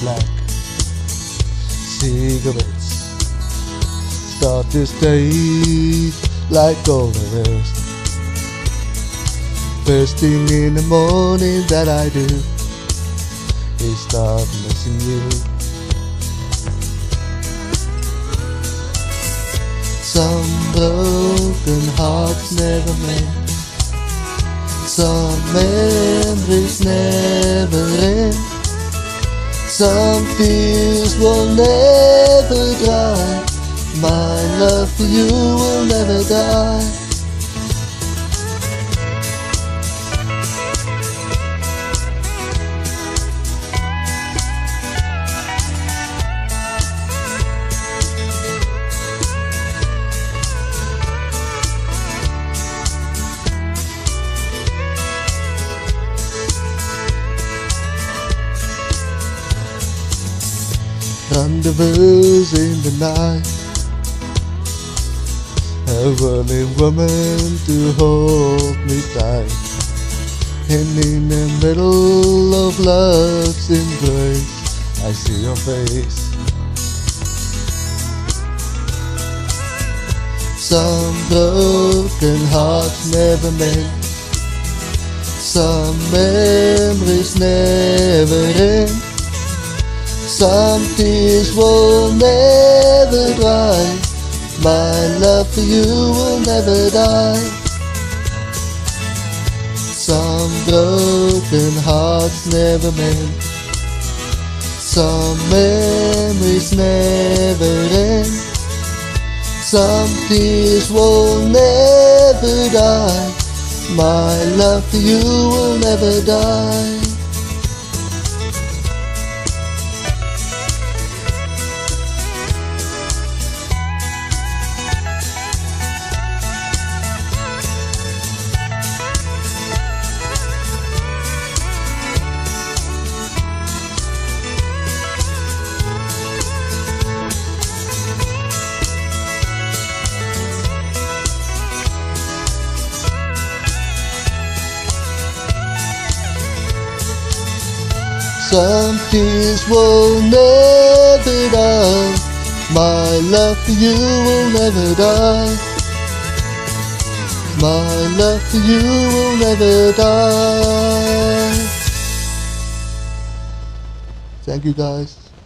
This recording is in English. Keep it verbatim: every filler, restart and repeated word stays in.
black cigarettes. Start this day like all the rest. First thing in the morning that I do is start missing you. Some broken hearts never mend, some memories never end, some tears will never dry. My love for you will never die. Rendezvous in the night, a willing woman to hold me tight, and in the middle of love's embrace, I see your face. Some broken hearts never mend, some memories never end, some tears will never dry. My love for you will never die. Some broken hearts never mend, some memories never end, some tears will never die. My love for you will never die. Some tears will never die. My love for you will never die. My love for you will never die. Thank you guys.